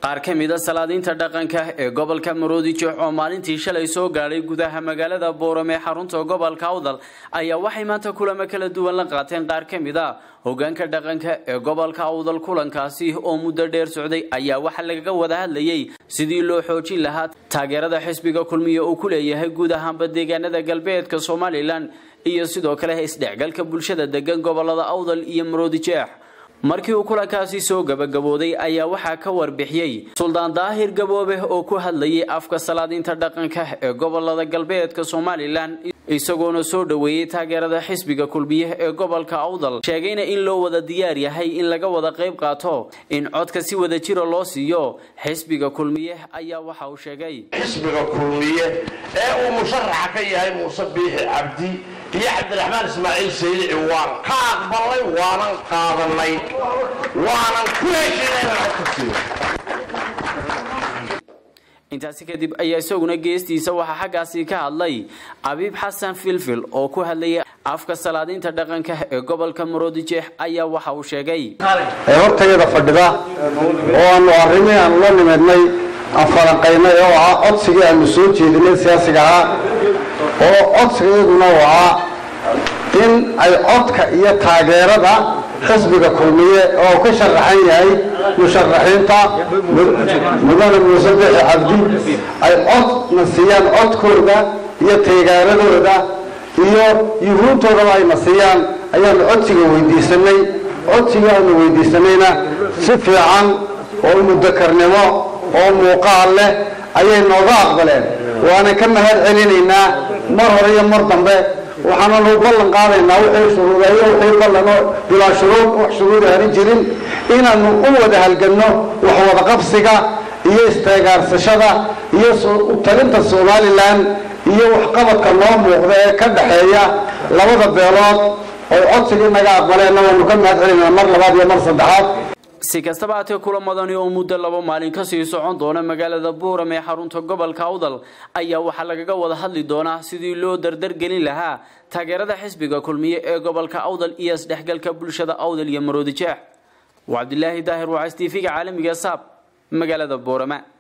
qaar ka mid ah salaadiinta dhaqanka ee gobolka Maroodijo oo maalintii shalay soo gaaray gudaha magaalada Boorame xarunta gobolka Awdal ayaa waxay maanta kulamo kala duwan la qaateen qaar ka mid ah hoggaanka dhaqanka ee gobolka Awdal kulankaasi oo muddo dheer socday ayaa waxa laga wada hadlayay sidii loo xoojin lahaa taageerada xisbiga kulmiye oo ku leeyahay guud ahaan deegaanada galbeedka Soomaaliland iyo sidoo kale isdhexgalka bulshada degan gobolada Awdal iyo Maroodijo markii uu kulankaasi soo gabagabooday ayaa waxa ka warbixiyay Suldaan Daahir Gaboobe oo ku hadlayay afka salaadiinta dhaqanka ee gobolada galbeedka Soomaaliland isagoona soo dhaweeyay taageerada xisbiga kulmiye ee gobolka Awdal sheegayna in loo wada diyaar yahay in laga wada qayb qaato in codka si wada jiro loo siiyo xisbiga kulmiye ayaa waxa uu sheegay xisbiga kulmiye ee uu musharax ka yahay Muuse Biixi Cabdi iyo Cabdiraxmaan Ismaaciil Sayid waan ka aqbalay waanan qaadanay waanan ku heshiinay intaasi kadib ayaa isaguna geestiisa waxa xagaasi ka hadlay Abiib Xasan Filfil oo ku hadlayay afka salaadiinta dhaqanka ee gobolka Maroodijo ayaa waxa uu sheegay hortayda fadhida oo aanu arrimahan la nimadnay afalanqaynay oo codsiga aanu soo jeedinay siyaasiga oo codsigeeduna waa in ay codka iyo taageerada xisbiga kulmiye oo ka sharaxan yahay musharaxiinta mudane Muuse Biixi Cabdi ay cod nasiyaan codkooda iyo taageeradooda iyo yuhuuntooda ay nasiyaan ayaan codsiga weydiisanayna si fiican oo mudakarnimo oo muuqaal leh ayay nooga aqbaleen waana ka mahad celinaynaa mar hore iyo mar dambe waxaana loo ballan qaadaynaa wixii shuruudayo wixii ballan bilaa shuruud wax shuruud aan jirin inaanu u wada halganno wax wada qabsiga iyo istaageersashada iyo talinta Soomaaliland iyo wax qabadka loo muuqda ee ka dhaxeeya labada beelood oo codsiga naga aqbaleen waanu ka mahad celinaynaa mar labaad iyo mar saddexaad si kastaba aatee kulamadani oo muddo 2 maalin ka sii socon doona magaalada Boorame ee xarunta gobolka Awdal ayaa waxa laga wada hadli doonaa sidii loo dardar gelin lahaa taageerada xisbiga kulmiye ee gobolka Awdal iyo isdhexgalka bulshada Awdal iyo Maroodijo Cabdilaahi Daahir waa STV caalamiga saab magaalada Boorame